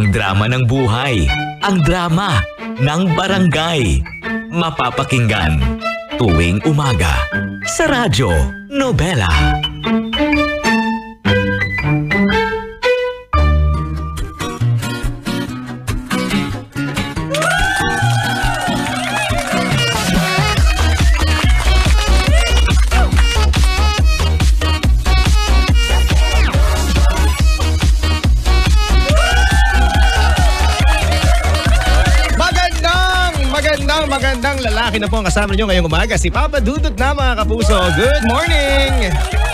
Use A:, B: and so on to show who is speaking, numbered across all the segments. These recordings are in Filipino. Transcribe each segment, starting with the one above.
A: Ang drama ng buhay, ang drama ng barangay. Mapapakinggan tuwing umaga sa Radyo Nobela.
B: Magandang lalaki na po ang kasama nyo ngayong umaga, si Papa Dudut na mga kapuso. Good morning!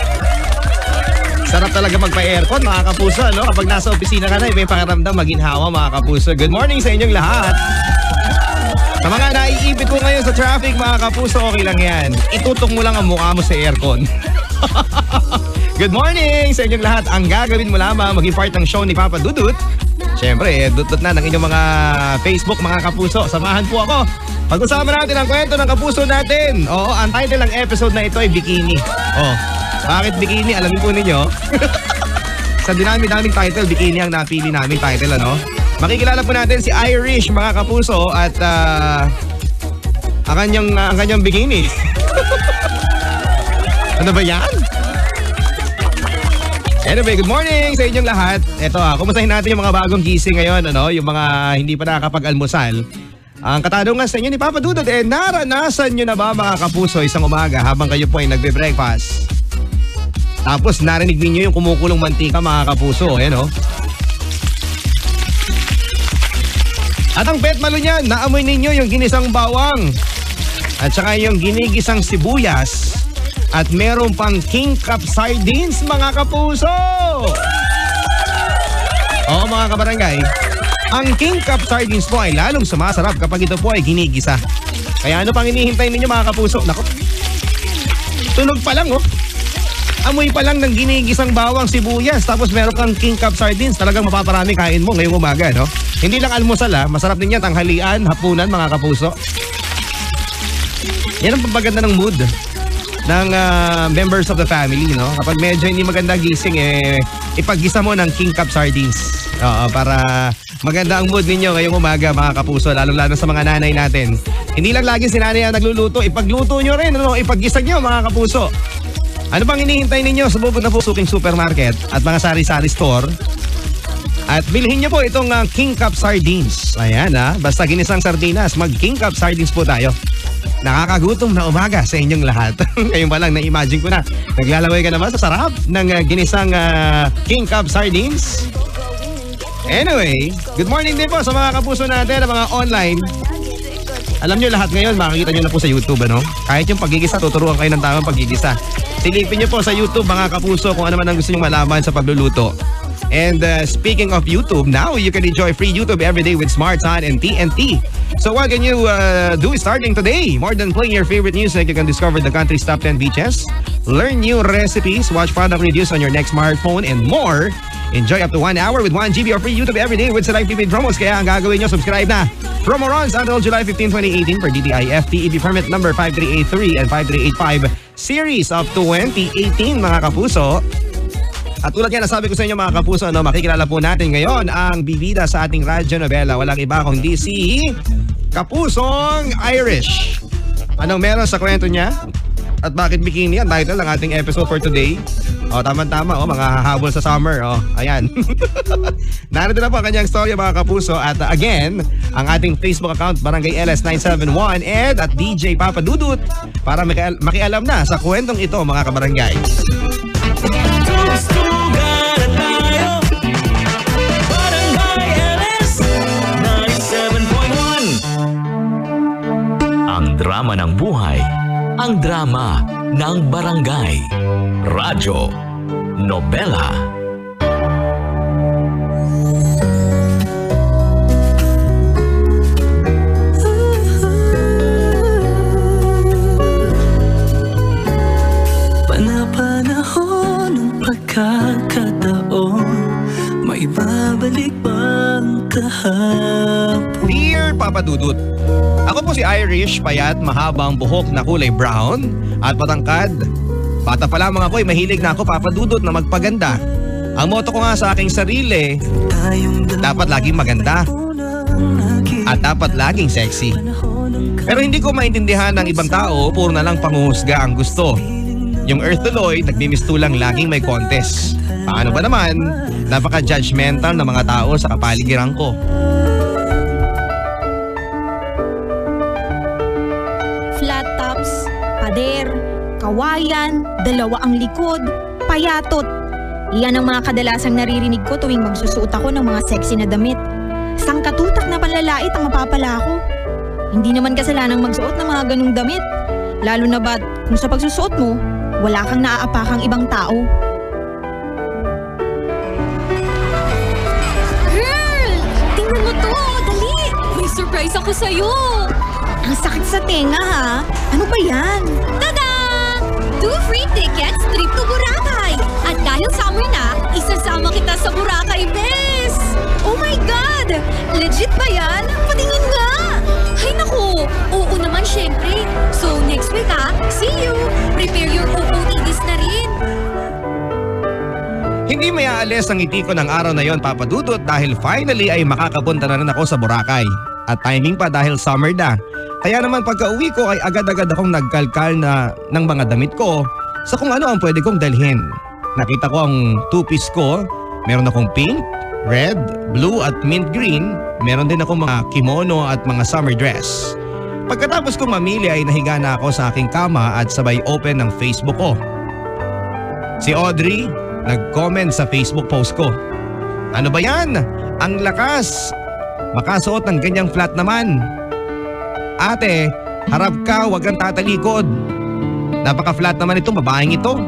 B: Sarap talaga magpa-aircon mga kapuso, no? Kapag nasa opisina ka na, may pakiramdam maginhawa mga kapuso. Good morning sa inyong lahat. Sa mga naiipit ko ngayon sa traffic mga kapuso, okay lang yan. Itutok mo lang ang mukha mo sa aircon. Good morning sa inyong lahat. Ang gagawin mo lamang, maging part ng show ni Papa Dudut. Siyempre, dudut na ng inyong mga Facebook mga kapuso. Samahan po ako. Pag-usapan natin ang kwento ng kapuso natin. Oo, ang title ng episode na ito ay Bikini. Oh, bakit Bikini? Alamin po ninyo. Sa dinami-daming title, Bikini ang napili naming title, ano? Makikilala po natin si Irish, mga kapuso, at ang kanyang bikini. Ano ba yan? Anyway, good morning sa inyong lahat. Ito kumustahin natin yung mga bagong gising ngayon, ano? Yung mga hindi pa nakakapag-almusal. Ang katanungan sa inyo ni Papa Dudut, naranasan nyo na ba mga kapuso isang umaga habang kayo po ay nagbe-breakfast? Tapos narinig ninyo yung kumukulong mantika mga kapuso, no? At ang pet malo niyan, naamoy ninyo yung ginisang bawang at saka yung ginigisang sibuyas at meron pang king cup sardines mga kapuso. Oo mga kabarangay, ang king cup sardines po ay lalong sumasarap kapag ito po ay ginigisa. Kaya ano pang hinihintay ninyo mga kapuso? Nako, tunog pa lang amoy pa lang ng ginigisang bawang sibuyas tapos meron kang king cup sardines. Talagang mapaparami kain mo ngayong umaga, no? Hindi lang almusal masarap din yan tanghalian, hapunan mga kapuso. Yan ang pampaganda ng mood ng members of the family, no? Kapag medyo hindi maganda gising, ipaggisa mo ng king cup sardines. Para maganda ang mood ninyo ngayong umaga mga kapuso, lalo-lalo sa mga nanay natin. Hindi lang lagi si nanay ang nagluluto, ipagluto nyo rin, ipaggisa nyo mga kapuso. Ano bang hinihintay ninyo? Sububog na po suking supermarket at mga sari-sari store. At bilhin nyo po itong king cup sardines. Ayan basta ginisang sardinas, mag king cup sardines po tayo. Nakakagutom na umaga sa inyong lahat. Ngayon pa lang na-imagine ko na. Naglalaway ka naman sa sarap ng ginisang king cup sardines. Anyway, good morning din po sa mga kapuso natin, mga online. Alam nyo lahat ngayon, makikita nyo na po sa YouTube, ano? Kahit yung pagigisa, tuturuan kayo ng tamang pagigisa. Silipin nyo po sa YouTube, mga kapuso, kung ano man ang gusto nyo malaman sa pagluluto. And speaking of YouTube, now you can enjoy free YouTube every day with Smart Sun and TNT. So what can you do starting today? More than playing your favorite music, you can discover the country's top 10 beaches, learn new recipes, watch product reviews on your next smartphone, and more. Enjoy up to 1 hour with 1 GB of free YouTube every day with Select prepaid promos. Kaya ang gagawin nyo, subscribe na. Promo runs until July 15, 2018 for DTI FTEB permit number 5383 and 5385 series of 2018 mga kapuso. At tulad yan, nasabi ko sa inyo mga kapuso, makikilala po natin ngayon ang bibida sa ating radyo novela. Walang iba kundi si Kapusong Irish. Anong meron sa kwento niya? At bakit bikini? Ang title ng ating episode for today. Tama-tama, mga hahabol sa summer. Ayan. Narito na po ang kanyang storya mga kapuso. At again, ang ating Facebook account, Barangay LS971 and at DJ Papa Dudut para makialam na sa kwentong ito mga kabarangay.
A: Tugstugan tayo, Barangay LS 97.1. Ang drama ng buhay, ang drama ng barangay. Radyo Nobela.
C: Panapanahon ng pagkakataon, maibabalik bang kahapon?
B: Dear Papa Dudut, ako po si Irish, payat, mahabang buhok na kulay brown at patangkad. Bata pa lamang ako mahilig na ako Papa Dudut na magpaganda. Ang motto ko nga sa aking sarili, dapat laging maganda at dapat laging sexy. Pero hindi ko maintindihan ng ibang tao, puro na lang panghuhusga ang gusto. Yung Earth tuloy, nagmimistulang laging may contest. Paano ba naman? Napaka-judgmental ng mga tao sa kapaligiran ko.
D: Flat tops, pader, kawayan, dalawa ang likod, payatot. Iyan ang mga kadalasang naririnig ko tuwing magsusuot ako ng mga sexy na damit. Sangkatutak na panlalait ang mapapala ko. Hindi naman kasalanang magsuot ng mga ganung damit. Lalo na ba't kung sa pagsusuot mo, wala kang naaapakang ibang tao.
E: Girl! Tingnan mo to! Dali! May surprise ako sa'yo!
D: Ang sakit sa tenga ha? Ano ba yan?
E: Tada! 2 free tickets, trip to Boracay! At dahil summer na, isasama kita sa Boracay, bes!
D: Oh my God! Legit ba yan? Patingin nga!
E: Ay naku! Oo naman syempre! So next week see you! Prepare your OOTDs na rin!
B: Hindi may aalis ang ngiti ko ng araw na yon, Papa Dudut, dahil finally ay makakapunta na rin ako sa Boracay. At timing pa dahil summer na. Kaya naman pagka-uwi ko ay agad-agad akong nagkalkal na ng mga damit ko sa kung ano ang pwede kong dalhin. Nakita ko ang two-piece ko. Meron akong pink, red, blue at mint green. Meron din akong mga kimono at mga summer dress. Pagkatapos kong mamili ay nahiga na ako sa aking kama at sabay open ng Facebook ko. Si Audrey nag-comment sa Facebook post ko. Ano ba yan? Ang lakas! Makasuot ng ganyang flat naman. Ate, harap ka, huwag kang tatalikod. Napaka-flat naman itong babaeng ito.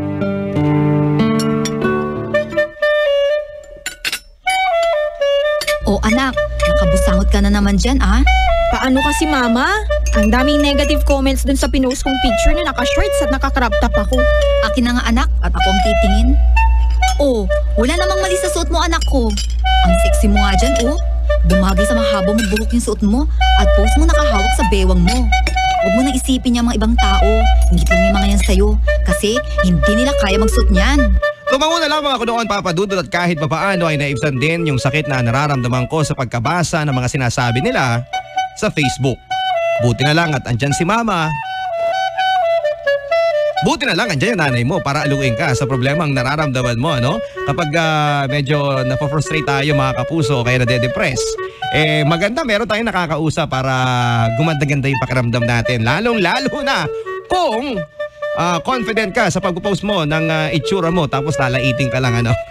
E: Oh anak, nakabusangot ka na naman dyan
D: Paano kasi mama? Ang daming negative comments dun sa pinost kong picture na naka-shorts at naka-crop top ako.
E: Akin na nga anak at ako ang titingin. Oh, wala namang mali sa suot mo anak ko. Ang sexy mo nga dyan Dumagay sa mahaba mong buhok yung suot mo at post mo nakahawak sa bewang mo. Huwag mo nang isipin yung mga ibang tao. Ingit lang yung mga yan sa'yo kasi hindi nila kaya magsuot niyan.
B: Tumango na lamang ako noon, Papa Dudut, at kahit papaano ay naibsan din yung sakit na nararamdaman ko sa pagkabasa ng mga sinasabi nila sa Facebook. Buti na lang at andyan si Mama. Buti na lang andyan yung nanay mo para aluin ka sa problemang nararamdaman mo, no? Kapag medyo napafrustrate tayo mga kapuso kaya nade-depress, maganda meron tayong nakakausap para gumanda-ganda yung pakiramdam natin. Lalong-lalo na kung confident ka sa pag-post mo ng itsura mo tapos lalaiting ka lang, ano?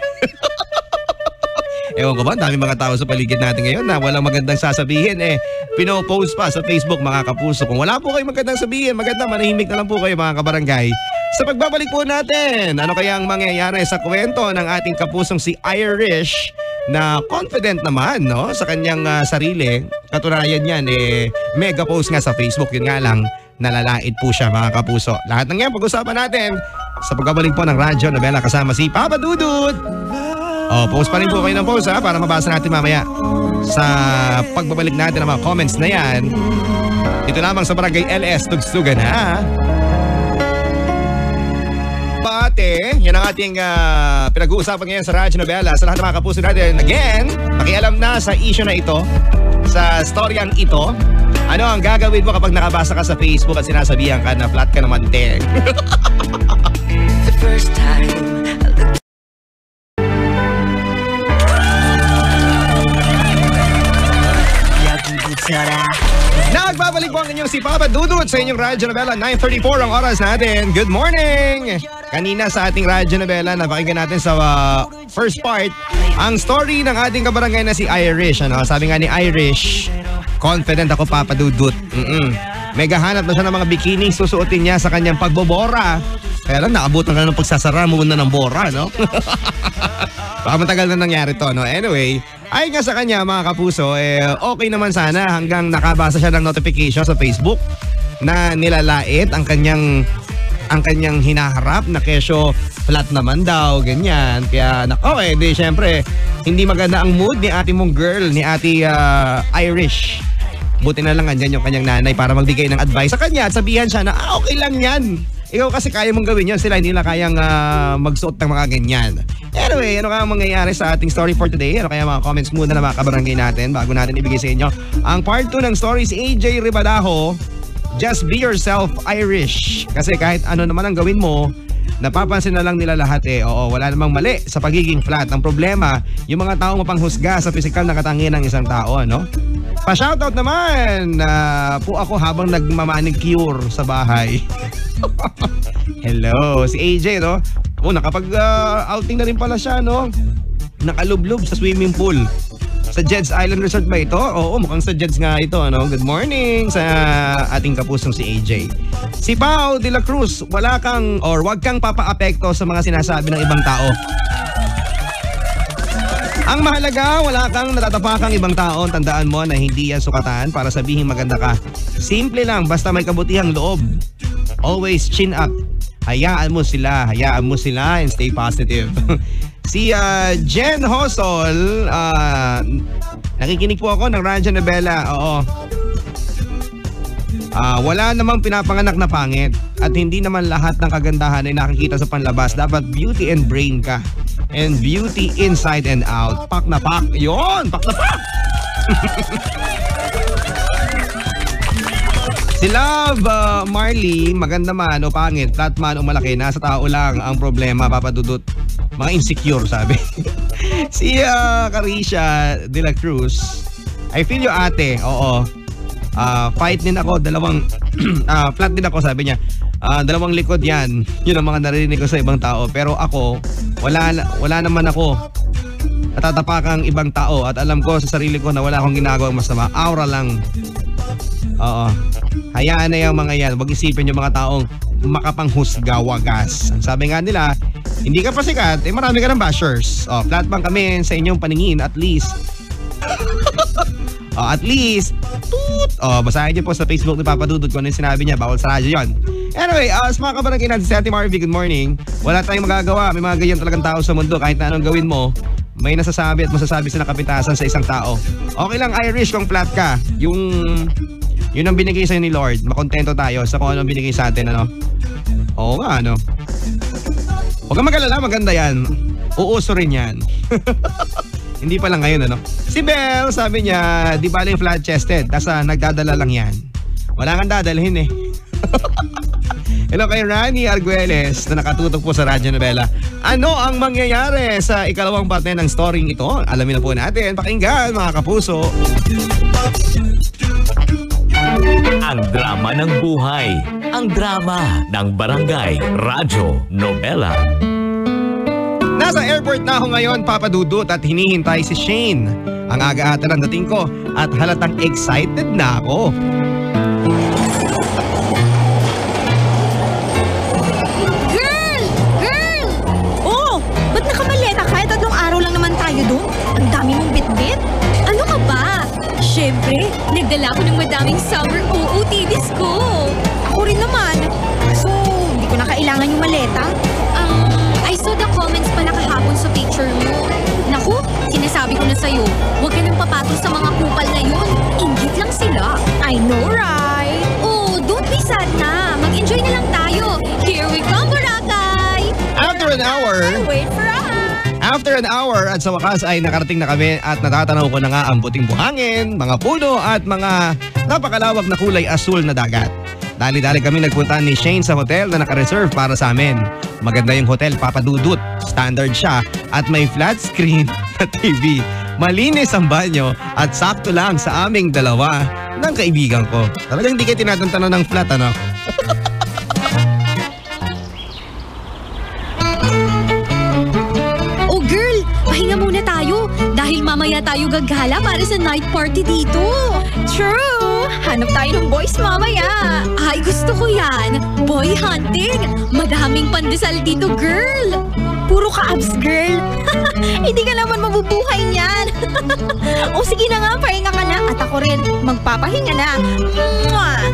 B: Ewan ko ba, dami mga tao sa paligid natin ngayon na walang magandang sasabihin pinopost pa sa Facebook mga kapuso. Kung wala po kayong magandang sabihin, maganda manahimik na lang po kayo mga kabarangay. Sa pagbabalik po natin, ano kaya ang mangyayari sa kwento ng ating kapusong si Irish na confident naman, no, sa kanyang sarili. Katunayan yan, mega post nga sa Facebook, yun nga lang, nalalait po siya mga kapuso. Lahat ng yan pag-usapan natin sa pagbabalik po ng Radyo Nobela kasama si Papa Dudut. Post pa rin po kayo ng post para mabasa natin mamaya sa pagbabalik natin ng mga comments na yan. Ito lamang sa Barangay LS Tugsugan Pate, yan ang ating pinag-uusapan ngayon sa Radyo Nobela. Sa lahat ng mga kapuso natin, again, pakialam na sa issue na ito, sa storyang ito. Ano ang gagawin mo kapag nakabasa ka sa Facebook at sinasabihan ka na flat ka naman, te?
C: The first time
B: Nagbabalik po ang inyong si Papa Dudut sa inyong Radyo Nobela. 9:34 ang oras natin. Good morning! Kanina sa ating Radyo Nobela, napakinggan natin sa first part ang story ng ating kabarangay na si Irish. Ano? Sabi nga ni Irish, confident ako, Papa Dudut. Mega hanap na siya ng mga bikini susuotin niya sa kanyang pagbobora. Kaya lang naabutan ka ng pagsasara mo na ng bora, no? Baka matagal na nangyari to, no? Anyway, ay nga sa kanya mga kapuso, okay naman sana hanggang nakabasa siya ng notification sa Facebook na nilalait ang kanyang hinaharap na kesyo flat naman daw, ganyan. Kaya, okay, di syempre, hindi maganda ang mood ni ate mong girl, ni ate Irish. Buti na lang andyan yung kanyang nanay para magbigay ng advice sa kanya at sabihan siya na, okay lang yan. Ikaw kasi kaya mong gawin yun, sila hindi nila kayang magsuot ng mga ganyan. Anyway, ano kaya ang mangyayari sa ating story for today? Ano kaya mga comments muna na mga kabarangay natin bago natin ibigay sa inyo ang part 2 ng story si AJ Ribadajo. Just be yourself, Irish. Kasi kahit ano naman ang gawin mo, napapansin na lang nila lahat eh. Oo, wala namang mali sa pagiging flat. Ang problema, yung mga taong mapanghusga sa physical na katangian ng isang tao, ano? Pa-shoutout naman po ako habang nagmamanicure sa bahay. Hello, si AJ, no? Oh, nakapag-outing na rin pala siya, no? Nakalublob sa swimming pool. Sa Jed's Island Resort ba ito? Oo, mukhang sa Jed's nga ito, ano? Good morning sa ating kapusong si AJ. Si Pao de la Cruz, wag kang papaapekto sa mga sinasabi ng ibang tao. Ang mahalaga, wala kang natatapakang ibang tao. Tandaan mo na hindi yan sukatan para sabihin maganda ka. Simple lang, basta may kabutihang loob. Always chin up. Hayaan mo sila and stay positive. Si Jen Hosol, nakikinig po ako ng Radyo Novela. Oo. Wala namang pinapanganak na pangit at hindi naman lahat ng kagandahan ay nakikita sa panlabas. Dapat beauty and brain ka. And beauty inside and out. Pak na pak. Yun! Pak na pak! Si Love Marley, maganda man o pangit, flat man o malaki, nasa tao lang ang problema, papadudot. Mga insecure, sabi. Si Carisha de la Cruz, I feel you ate, oo. Fight din ako, flat din ako, sabi niya. Dalawang likod yan. Yun ang mga narinig ko sa ibang tao. Pero ako, wala naman ako natatapakang ibang tao at alam ko sa sarili ko na wala akong ginagawang masama. Aura lang. Oo. Hayaan na yung mga yan. Huwag isipin yung mga taong makapanghusga, wagas. Ang sabi nga nila, hindi ka pa sikat, marami ka ng bashers. Flat bang kami sa inyong paningin, at least. At least, basahin niyo po sa Facebook ni Papa Dudut kung ano yung sinabi niya. Bawal sa radyo yun. Anyway, sa mga kabarangay natin, si Ate Marvy, good morning. Wala tayong magagawa. May mga ganyan talagang tao sa mundo. Kahit na anong gawin mo, may nasasabi at masasabi sa nakapitasan sa isang tao. Okay lang, Irish, kung flat ka. Yun ang binigay sa'yo ni Lord. Makontento tayo sa kung anong binigay sa atin, ano? Oo nga, ano? Huwag kang mag-alala, maganda yan. Uuso rin yan. Hindi pa lang ngayon, ano? Si Belle, sabi niya, di ba yung flat-chested? Kasi nagdadala lang yan. Wala kang dadalhin eh. Hello kay Rani Arguelles na nakatutok po sa Radyo Novela. Ano ang mangyayari sa ikalawang parte ng story ito? Alamin na po natin. Pakinggan, mga kapuso.
A: Ang drama ng buhay. Ang drama ng barangay. Radyo Novela.
B: Nasa airport na ako ngayon, Papa Dudut, at hinihintay si Shane. Ang aga-ata ng dating ko at halatang excited na ako.
D: Girl! Oh, ba't nakamaleta ka? Tatlong araw lang naman tayo doon. Ang dami mong bitbit.
E: Ano ka ba? Siyempre, nagdala ko ng madaming summer OOTDs ko.
D: Ako rin naman. So, hindi ko na kailangan yung maleta.
E: I saw the comments pa nakahapon sa picture mo. Naku, sinasabi ko na sa'yo, huwag ka nang papatol sa mga kupal na yun. Inggit lang sila.
D: I know, right?
E: Oh, don't be sad na. Mag-enjoy na lang tayo. Here we come, Boracay!
B: After an hour at sa wakas ay nakarating na kami at natatanaw ko na nga ang puting buhangin, mga puno at mga napakalawak na kulay asul na dagat. Dali-dali kami nagpunta ni Shane sa hotel na naka-reserve para sa amin. Maganda yung hotel, Papa Dudut. Standard siya at may flat screen na TV. Malinis ang banyo at sakto lang sa aming dalawa ng kaibigan ko. Talagang di kayo tinatantanan ng flat, ano?
E: Oh girl, pahinga muna tayo dahil mamaya tayo gagala para sa night party dito.
D: True! Hanap tayo ng boys mamaya.
E: Ay, gusto ko yan. Boy hunting. Madaming pandesal dito, girl.
D: Puro ka-abs, girl. Hindi ka naman mabubuhay niyan. O sige na nga, pahinga ka na. At ako rin, magpapahinga na. Mwah!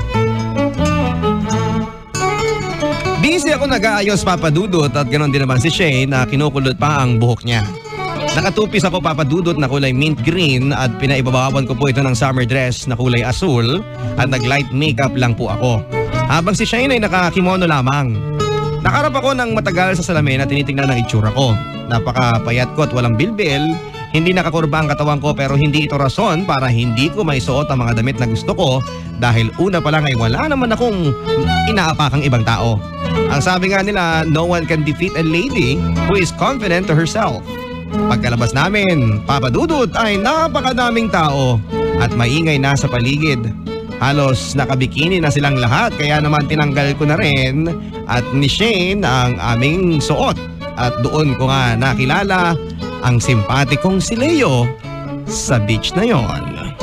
B: Busy ako nag-aayos, Papa Dudut, at ganoon din naman si Shane na kinukulot pa ang buhok niya. Nakatupis ako, Papa Dudut, na kulay mint green at pinaibabawan ko po ito ng summer dress na kulay asul at nag-light makeup lang po ako. Habang si Shane ay nakakimono lamang. Nakarap ako ng matagal sa salamin at tinitingnan ng itsura ko. Napakapayat ko at walang bilbil. Hindi nakakurba ang katawan ko pero hindi ito rason para hindi ko maisuot ang mga damit na gusto ko dahil una pa lang ay wala naman akong inaapakang ibang tao. Ang sabi nga nila, no one can defeat a lady who is confident to herself. Pagkalabas namin, Papa Dudut ay napakadaming tao at maingay na sa paligid. Halos nakabikini na silang lahat kaya naman tinanggal ko na rin at ni Shane ang aming suot. At doon ko nga nakilala ang simpatikong si Leo sa beach na yon.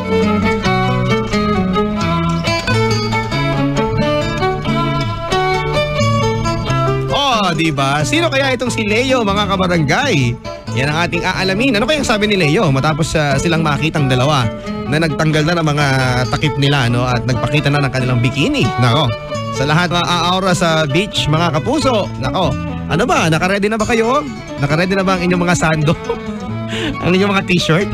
B: Oh, diba? Sino kaya itong si Leo, mga kabarangay? Yan ang ating aalamin. Ano kayang sabi ni Leo matapos silang makitang dalawa na nagtanggal na ng mga takip nila, no? At nagpakita na ng kanilang bikini. Nako, sa lahat mga aaura sa beach, mga kapuso, nako, ano ba? Nakaredy na ba kayo? Nakaredy na ba ang inyong mga sando? Ang inyong mga t-shirt?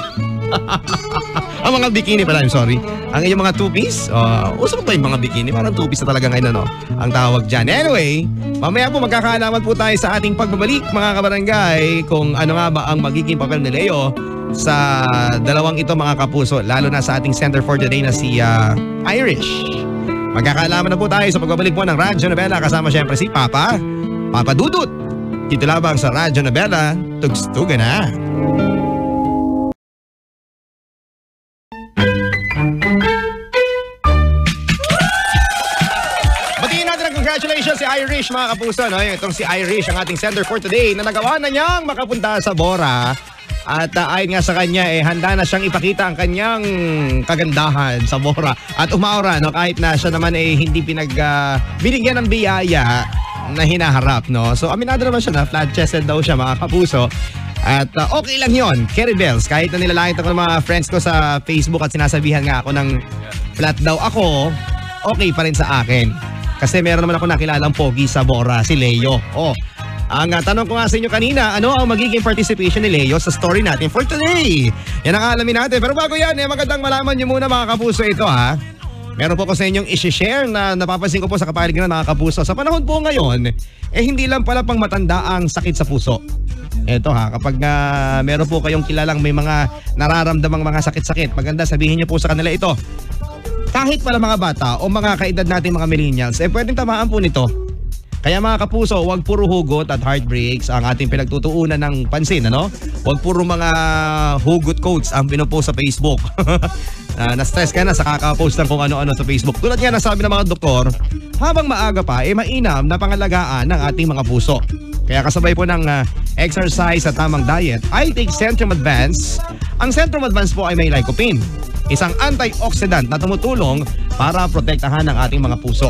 B: Ang mga bikini pala, I'm sorry. Ang inyong mga two-piece? Uso ba yung mga bikini? Parang two-piece na talaga ngayon, ano? Ang tawag dyan. Anyway, mamaya po magkakaalaman po tayo sa ating pagbabalik, mga kabarangay, kung ano nga ba ang magiging papel ni Leo sa dalawang ito, mga kapuso. Lalo na sa ating center for today na si Irish. Magkakaalaman na po tayo sa pagbabalik po ng Radyo Novela. Kasama syempre si Papa Dudut. Dito labang sa Radyo Novela, tugstugan na. Batiin natin ang congratulations si Irish, mga kapuso. No? Itong si Irish, ang ating center for today, na nagawa na niyang makapunta sa Bora. At ayon nga sa kanya, handa na siyang ipakita ang kanyang kagandahan sa Bora. At umaura, no? Kahit na siya naman hindi binigyan ng biyaya na hinaharap, no? So aminado naman siya na flat-chested daw siya, mga kapuso. At okay lang yon, Kerry Bells. Kahit na nilalangit ako ng mga friends ko sa Facebook at sinasabihan nga ako ng flat daw ako, okay pa rin sa akin. Kasi meron naman ako nakilalang pogi sa Bora, si Leo. Ang tanong ko nga sa inyo kanina, ano ang magiging participation ni Leo sa story natin for today? Yan ang alamin natin. Pero bago yan, magandang malaman nyo muna, mga kapuso, ito ha. Meron po ko sa inyong isi-share na napapansin ko po sa kapaligiran, mga kapuso. Sa panahon po ngayon, hindi lang pala pang matanda ang sakit sa puso. Eto ha, kapag meron po kayong kilalang may mga nararamdamang mga sakit-sakit, maganda sabihin niyo po sa kanila ito. Kahit pala mga bata o mga kaedad natin mga millennials, pwedeng tamaan po nito. Kaya mga kapuso, huwag puro hugot at heartbreaks ang ating pinagtutuunan ng pansin, ano? Huwag puro mga hugot quotes ang pinopost sa Facebook. Na-stress ka na sa kaka-post ng kung ano-ano sa Facebook. Tulad nga na sabi ng mga doktor, habang maaga pa, mainam na pangalagaan ng ating mga puso. Kaya kasabay po ng exercise at tamang diet, I take Centrum Advance. Ang Centrum Advance po ay may lycopene, isang antioxidant na tumutulong para protektahan ang ating mga puso.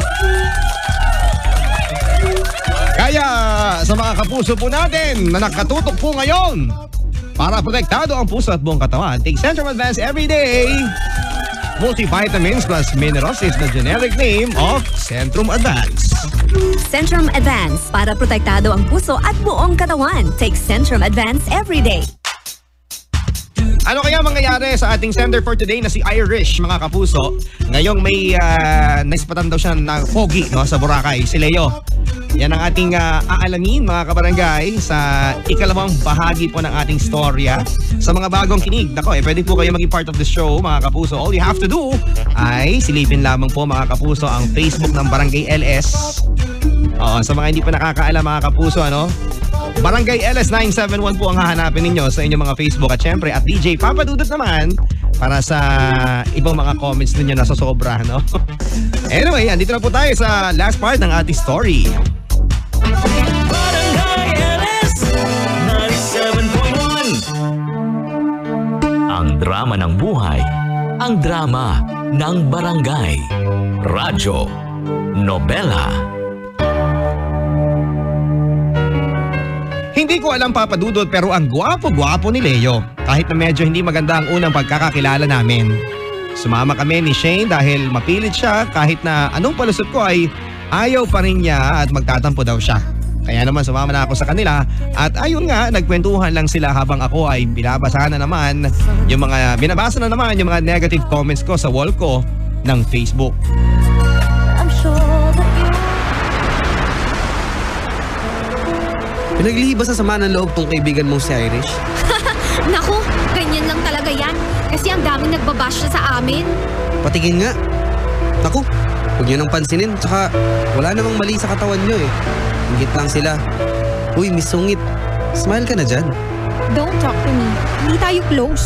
B: Kaya sa mga kapuso po natin na nakatutok po ngayon, para protektado ang puso at buong katawan, take Centrum Advance every day. Multivitamins plus minerals is the generic name of Centrum Advance.
F: Centrum Advance para protektado ang puso at buong katawan. Take Centrum Advance every day.
B: Ano kaya mangyayari sa ating sender for today na si Irish, mga kapuso? Ngayong may naispatan daw siya ng pogi, no, sa Boracay, si Leo. Yan ang ating aalamin, mga kabarangay, sa ikalawang bahagi po ng ating storya. Sa mga bagong kinig, nako, pwede po kayo maging part of the show, mga kapuso. All you have to do ay silipin lamang po, mga kapuso, ang Facebook ng Barangay LS. Sa mga hindi pa nakakaalam, mga kapuso, ano? Barangay LS 971 po ang hahanapin ninyo sa inyong mga Facebook at syempre at DJ Papa Dudut naman para sa ibang mga comments ninyo na sobra, no? Anyway, andito na po tayo sa last part ng ating story.
A: Barangay LS 97.1. Ang drama ng buhay, ang drama ng barangay. Radyo Nobela.
B: Hindi ko alam, Papa Dudut, pero ang gwapo-gwapo ni Leo. Kahit na medyo hindi maganda ang unang pagkakakilala namin. Sumama kami ni Shane dahil mapilit siya kahit na anong palusot ko ay ayaw pa rin niya at magtatampo daw siya. Kaya naman sumama na ako sa kanila at ayun nga, nagkwentuhan lang sila habang ako ay binabasa na naman yung mga negative comments ko sa wall ko ng Facebook.
G: Pinaglihibas sa sama ng loob tong kaibigan mong si Irish.
H: Naku, ganyan lang talaga yan. Kasi ang daming nagbabash siya sa amin.
G: Patingin nga. Naku, huwag niyo nang pansinin. Tsaka wala namang mali sa katawan niyo eh. Ingit lang sila. Uy, Miss Sungit, smile ka na dyan.
D: Don't talk to me. Hindi tayo close.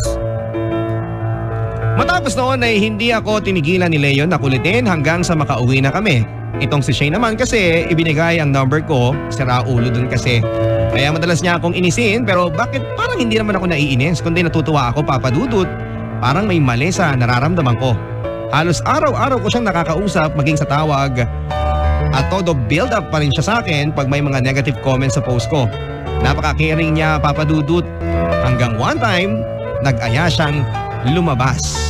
B: Matapos noon ay hindi ako tinigilan ni Leo na kulitin hanggang sa makauwi na kami. Itong si Shane naman kasi ibinigay ang number ko, sira ulo dun kasi. Kaya madalas niya akong inisin pero bakit parang hindi naman ako naiinis kundi natutuwa ako papadudot. Parang may mali sa nararamdaman ko. Halos araw-araw ko siyang nakakausap maging sa tawag at todo build up pa rin siya sa akin pag may mga negative comments sa post ko. Napaka-caring niya papadudot hanggang one time nag-aya siyang lumabas.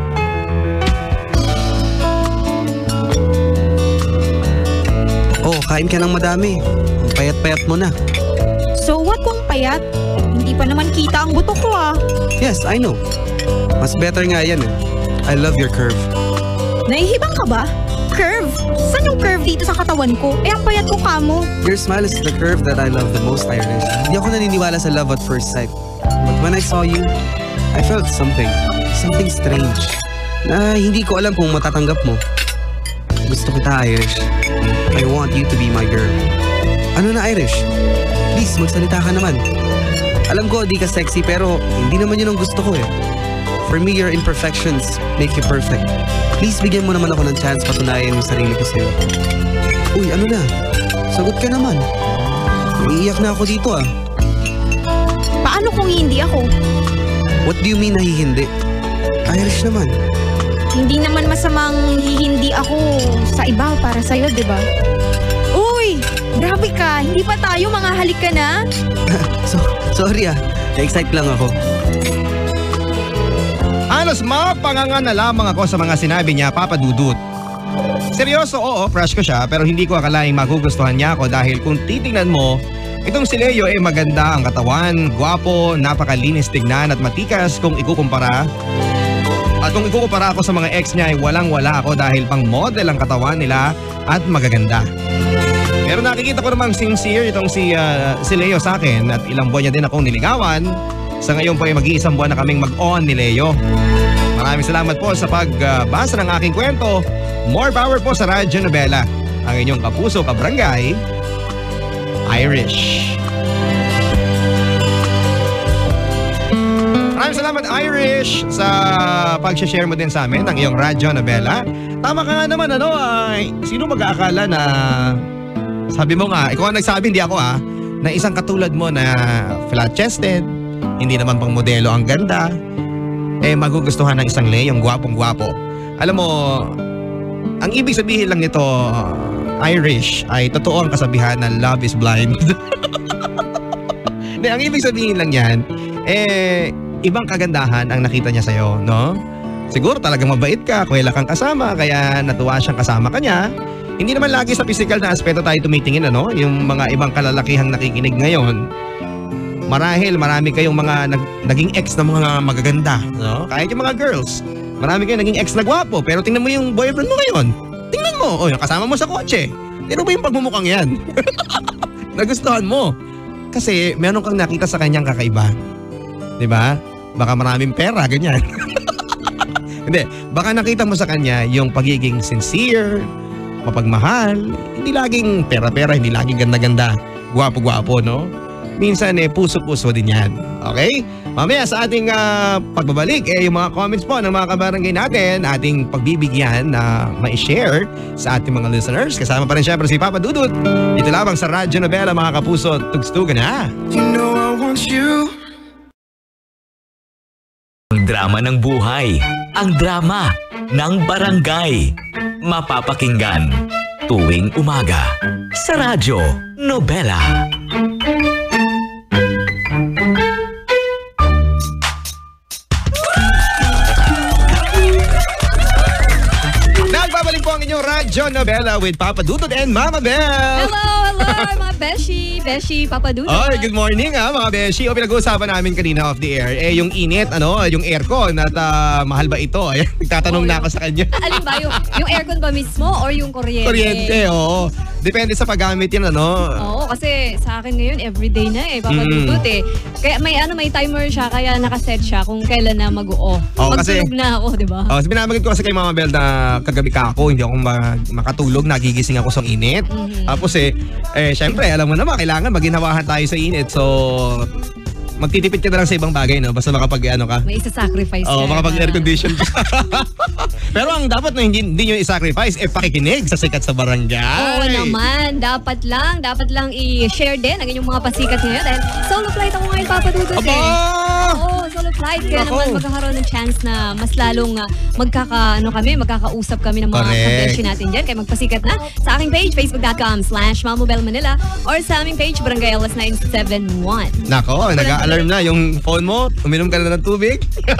G: Oh, kain ka ng madami. Ang payat-payat mo na.
D: So what kung payat? Hindi pa naman kita ang buto ko ah.
G: Yes, I know. Mas better nga yan eh. I love your curve.
D: Naihibang ka ba? Curve? Saan yung curve dito sa katawan ko? Eh ang payat ko kamo.
G: Your smile is the curve that I love the most, Irish. Hindi ako naniniwala sa love at first sight. But when I saw you, I felt something. Something strange. Na hindi ko alam kung matatanggap mo. Gusto kita, Irish. I want you to be my girl. Ano na, Irish? Please, magsalita ka naman. Alam ko, di ka sexy, pero hindi naman yun ang gusto ko eh. For me, your imperfections make you perfect. Please, bigyan mo naman ako ng chance patunayan yung sarili ko sa'yo. Uy, ano na? Sagot ka naman. Iiyak na ako dito ah.
D: Paano kung hindi ako?
G: What do you mean na hindi? Irish naman.
D: Hindi naman masamang hindi ako sa iba para sa'yo, di ba? Uy! Grabe ka! Hindi pa tayo mga halik ka na?
G: Sorry ah. Na-excite lang ako.
B: Halos mapanganga na lamang ako sa mga sinabi niya, Papa Dudut. Seryoso, oo, crush ko siya pero hindi ko akalaing magugustuhan niya ako dahil kung titingnan mo, itong si Leo ay maganda ang katawan, gwapo, napakalinis tignan at matikas kung ikukumpara. At kung ikukumpara ako sa mga ex niya ay walang-wala ako dahil pang model ang katawan nila at magaganda. Pero nakikita ko namang sincere itong si Leo sa akin at ilang buwan niya din akong niligawan. Sa ngayon po ay mag-iisang buwan na kaming mag-on ni Leo. Maraming salamat po sa pagbasa ng aking kwento. More power po sa Radyo Nobela. Ang inyong kapuso, kabarangay, Irish. Maraming salamat, Irish, sa pag-share mo din sa amin ng iyong Radyo Nobela. Tama ka nga naman, sino mag-aakala na, sabi mo nga, ikaw ang nagsabi, hindi ako na isang katulad mo na flat-chested, hindi naman pang modelo ang ganda, magugustuhan ng isang Leyong gwapong-gwapo. Alam mo, ang ibig sabihin lang nito, Irish, ay totoo ang kasabihan na love is blind. Ang ibig sabihin lang yan, ibang kagandahan ang nakita niya sa'yo, no? Siguro talagang mabait ka, kuwela kang kasama, kaya natuwa siyang kasama ka niya. Hindi naman lagi sa physical na aspeto tayo tumitingin, yung mga ibang kalalakihang nakikinig ngayon. Marahil marami kayong mga naging ex na mga magaganda, no? Kahit yung mga girls, marami kayong naging ex na gwapo, pero tingnan mo yung boyfriend mo ngayon. Tingnan mo, yung kasama mo sa kotse. Pero ba yung pagmumukhang yan? Nagustuhan mo. Kasi meron kang nakita sa kanyang kakaiba. Diba? Baka maraming pera, ganyan. Hindi, baka nakita mo sa kanya yung pagiging sincere, mapagmahal, hindi laging pera-pera, hindi laging ganda-ganda, gwapo-gwapo, no? Minsan puso-puso din yan. Okay? Mamaya sa ating pagbabalik, yung mga comments po ng mga kabarangay natin, ating pagbibigyan na ma-share sa ating mga listeners. Kasama pa rin syempre si Papa Dudut. Ito lamang sa Radyo Nobela, mga kapuso, tugstugan na.
C: You know I want you.
A: Ang drama ng buhay, ang drama ng barangay. Mapapakinggan tuwing umaga sa Radyo Nobela.
B: Nagbabalik po ang inyong Radyo Nobela with Papa Dudut and Mama Belle.
E: Hello, mga beshi!
H: Beshi, Papa Dudut.
B: Oy, good morning mga beshi. Pinag-uusapan namin kanina off the air. Yung init, yung aircon at mahal ba ito? Ayan, nagtatanong na ako sa kanya.
H: Alin ba? Yung aircon ba mismo or yung kuryente?
B: Kuryente, oo. Depende sa paggamit yan,
H: Oo, kasi sa akin ngayon, everyday na Papa Dudut Kaya may timer siya, kaya nakaset siya kung kailan na mag-o-off. Magtulog na ako, di ba?
B: Binamagin ko kasi kay Mama Bel na kagabi ka ako, hindi ako makatulog, nagigising ako sa init. Tapos syempre, alam mo naman, kailangan maginawahan tayo sa init. So, magtitipid ka na lang sa ibang bagay, no? Basta makapag ka.
H: May isa-sacrifice ka.
B: Makapag-air condition ka. Pero ang dapat na hindi nyo i-sacrifice, pakikinig sa Sikat sa Barangay.
H: Oo naman. Dapat lang i-share din ang inyong mga pasikat ngayon. Dahil solo flight ako ngayon, Papa Dudut Oo, solo flight. Kaya naman magkakaroon ng chance na mas lalong magkakausap kami ng mga kabeshi natin dyan. Kaya magpasikat na sa aking page, facebook.com/mamobelmanila or sa aming page, Barangay LS 971.
B: Nako, nag-a-alarm na yung phone mo. Uminom ka na ng tubig.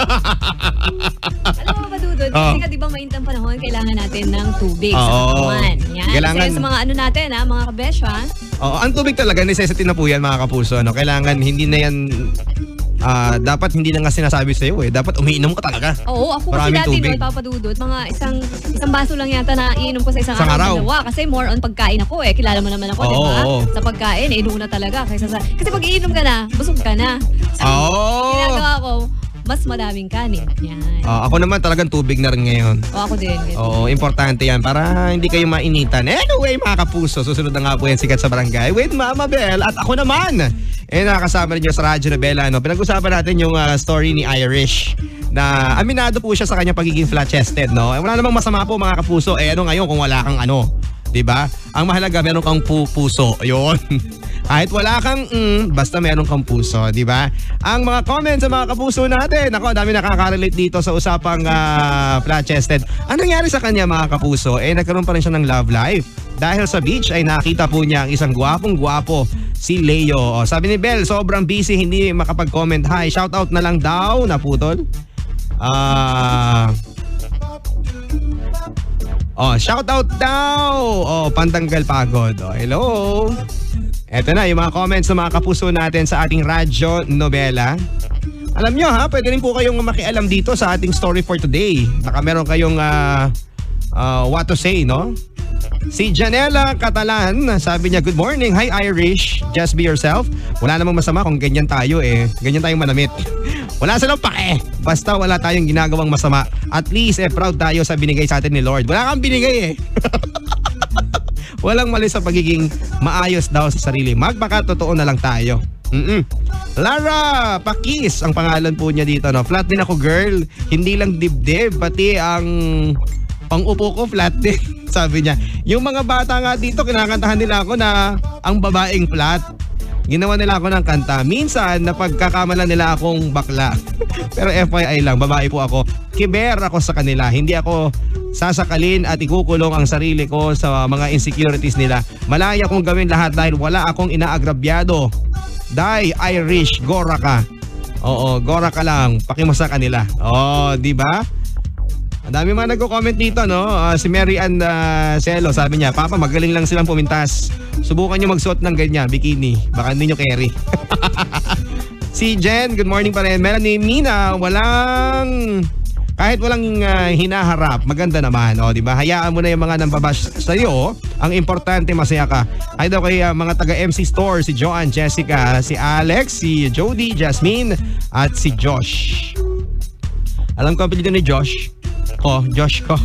H: Alam mo ba, Dudut? Kasi ka di ba mainit ang panahon, kailangan natin ng tubig sa
B: Oo.
H: katawan. Yan.
B: Kailangan-
H: Kasi sa mga natin, mga kabesh,
B: Oo, ang tubig talaga, necessity na po yan mga kapuso. Kailangan hindi na yan, dapat hindi na nga sinasabi sa'yo Dapat umiinom ka talaga.
H: Oo, ako kasi
B: Maraming
H: dati
B: tubig.
H: Papa Dudut, mga isang baso lang yata na iinom ko sa isang
B: Isang araw.
H: dalawa. Kasi more on pagkain ako Kilala mo naman ako, di ba?
B: Oo.
H: Sa pagkain, inuuna talaga. Kasi pag iinom ka na, busog ka na.
B: Oo.
H: Ginagawa ko, mas madaming kanin. Yan.
B: Ako naman talagang tubig na rin ngayon.
H: Ako din.
B: Oo, importante yan para hindi kayo mainitan. Anyway, mga kapuso, susunod na nga po yan Sikat sa Barangay with Mama Bel at ako naman. Nakasama rin nyo sa Radyo Nobela. Pinag-usapan natin yung story ni Irish na aminado po siya sa kanyang pagiging flat-chested. Wala namang masama po mga kapuso. Ano ngayon kung wala kang diba? Ang mahalaga, meron kang puso. Yun. Kahit wala kang basta meron kang puso, diba? Ang mga comments sa mga kapuso natin. Ako, dami nakaka-relate dito sa usapang flat-chested. Anong nangyari sa kanya mga kapuso? Nagkaroon pa rin siya ng love life. Dahil sa beach ay nakita po niya ang isang gwapong-gwapo, si Leo. Sabi ni Bel, sobrang busy, hindi makapag-comment. Hi, shoutout na lang daw, naputol. Shoutout daw. Pantanggal pagod. Hello. Eto na yung mga comments ng mga kapuso natin sa ating Radyo Nobela. Alam nyo pwede rin po kayong makialam dito sa ating story for today. Baka meron kayong what to say, no? Si Janela Catalan, sabi niya, good morning. Hi Irish, just be yourself. Wala namang masama kung ganyan tayo Ganyan tayong manamit. Wala silang pake. Basta wala tayong ginagawang masama. At least proud tayo sa binigay sa atin ni Lord. Wala kang binigay Walang mali sa pagiging maayos daw sa sarili. Magpakatotoo na lang tayo. Lara Pakis ang pangalan po niya dito. Flat din ako, girl. Hindi lang dibdib, pati ang pang-upo ko flat din. Sabi niya, yung mga bata nga dito, kinakantahan nila ako na ang babaeng flat. Ginawa nila ako ng kanta. Minsan, napagkakamalan nila akong bakla. Pero FYI lang, babae po ako. Kiber ako sa kanila. Hindi ako sasakalin at ikukulong ang sarili ko sa mga insecurities nila. Malaya kong gawin lahat dahil wala akong inaagrabyado. Dai, Irish, Gora ka. Oo, Gora ka lang. Pakimasa kanila. Di ba? Ang dami mga nagko-comment dito, si Mary Ann Celo, sabi niya, Papa, magaling lang silang pumintas. Subukan nyo magsuot ng ganyan, bikini. Baka hindi nyo carry. Si Jen, good morning pa rin. Melanie Mina, kahit walang hinaharap, maganda naman. Di ba? Hayaan mo na yung mga nambabash sa'yo. Ang importante, masaya ka. Ay daw kay mga taga-MC Store, si Joanne, Jessica, si Alex, si Jody, Jasmine, at si Josh. Alam ko ang apelyido ni Josh. Josh ko.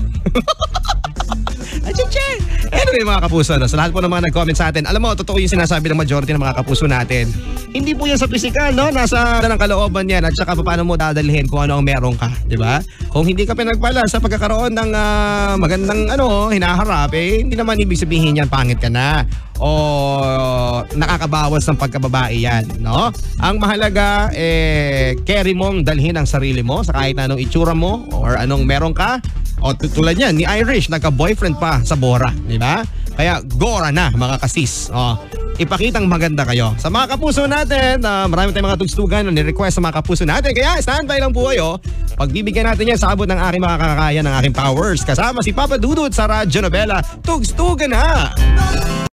B: Anyway mga kapuso, sa lahat po ng mga nag-comment sa atin, alam mo, totoo yung sinasabi ng majority ng mga kapuso natin. Hindi po yan sa physical, nasa ng kalooban yan at saka paano mo dadalhin kung ano ang meron ka, di ba? Kung hindi ka pinagpala sa pagkakaroon ng magandang hinaharap, hindi naman ibig sabihin yan pangit ka na o nakakabawas ng pagkababae yan, no? Ang mahalaga, carry mong dalhin ang sarili mo sa kahit anong itsura mo or anong meron ka. Tulad yan, ni Irish, nagka-boyfriend pa sa Bora, di ba? Kaya Gora na, mga kasis. Ipakitang maganda kayo. Sa mga kapuso natin, marami tayong mga tugstugan na ni-request sa mga kapuso natin. Kaya standby lang po kayo. Pagbibigyan natin yan sa abot ng aking mga kakakaya, ng aking powers. Kasama si Papa Dudut sa Radyo Nobela. Tugstugan na!